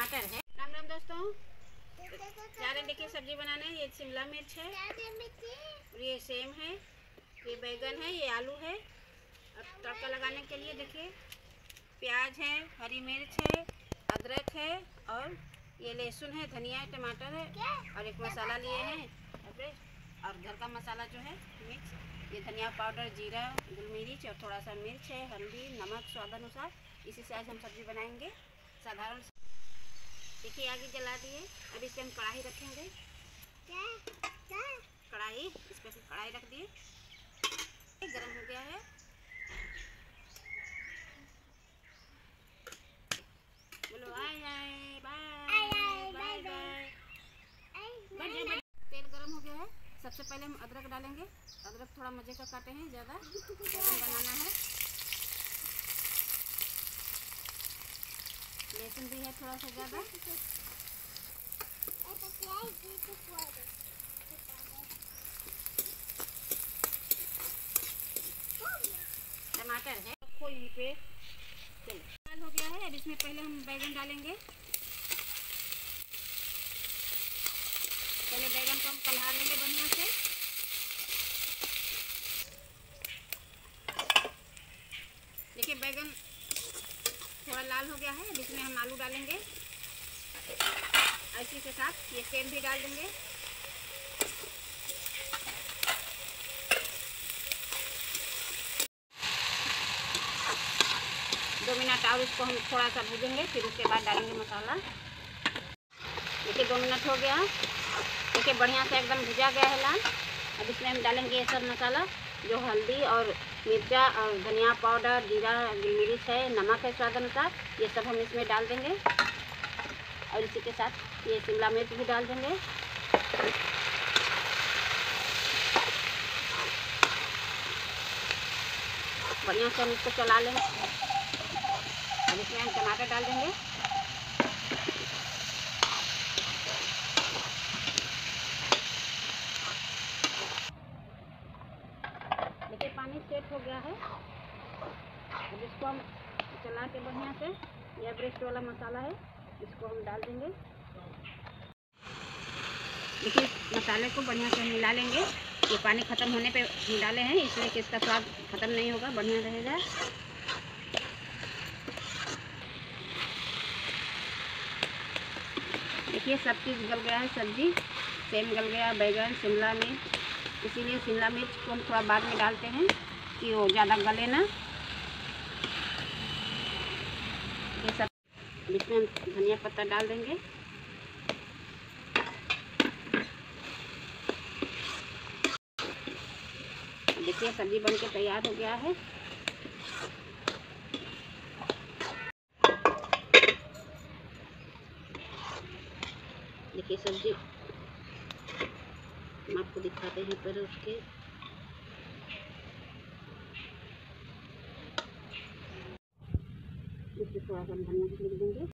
टमाटर है। राम राम दोस्तों, जा रहे देखिए सब्जी बनाने। ये शिमला मिर्च है, ये सेम है, ये बैगन है, ये आलू है। और तड़का लगाने के लिए देखिए प्याज है, हरी मिर्च है, अदरक है और ये लहसुन है, धनिया है, टमाटर है और एक मसाला लिए हैं और घर का मसाला जो है मिक्स, ये धनिया पाउडर, जीरा, गुल मिर्च और थोड़ा सा मिर्च है, हल्दी, नमक स्वाद अनुसार। इसी से आज हम सब्जी बनाएंगे साधारण। देखिए आगे जला दिए। अब इस पर हम कढ़ाई रखेंगे। कढ़ाई, इस पर कढ़ाई रख दिए, गरम हो गया है। बोलो aye aye bye bye bye. तेल गरम हो गया है। सबसे पहले हम अदरक डालेंगे। अदरक थोड़ा मजे का काटे हैं, ज़्यादा बनाना है। लहसुन भी है थोड़ा सा ज़्यादा। टमाटर है, यहीं पे चलो लाल हो गया है। अब इसमें पहले हम बैगन डालेंगे। पहले बैगन को हम कलहा लेंगे बढ़िया से। देखिए बैगन थोड़ा लाल हो गया है। अब इसमें हम आलू डालेंगे। इसी के साथ ये सेम भी डाल देंगे। दो मिनट और इसको हम थोड़ा सा भूजेंगे, फिर उसके बाद डालेंगे मसाला। देखिए 2 मिनट हो गया। देखिए बढ़िया से एकदम भुजा गया है लाल। अब इसमें हम डालेंगे ये सब मसाला, जो हल्दी और मिर्चा और धनिया पाउडर, जीरा, गुल मिर्च है, नमक है स्वाद अनुसार। ये सब हम इसमें डाल देंगे और इसी के साथ ये शिमला मिर्च भी डाल देंगे। बढ़िया से हम इसको चला लेंगे। अब इसमें हम टमाटर डाल देंगे। देखिए पानी सेट हो गया है। अब इसको हम चला के बढ़िया से, यह एवरेस्ट वाला मसाला है, इसको हम डाल देंगे। देखिए मसाले को बढ़िया से मिला लेंगे। ये पानी ख़त्म होने पे हम डाले हैं, इसलिए कि इसका स्वाद ख़त्म नहीं होगा, बढ़िया रहेगा। देखिए सब चीज़ गल गया है। सब्जी सेम गल गया, बैगन, शिमला मिर्च। इसीलिए शिमला मिर्च को हम थोड़ा बाद में डालते हैं कि वो ज़्यादा गले ना। ये सब इसमें हम धनिया पत्ता डाल देंगे। देखिए सब्जी बनके तैयार हो गया है। देखिए सब्जी हम आपको दिखाते हैं पर उसके इसमें थोड़ा सा धनिया छिड़क देंगे।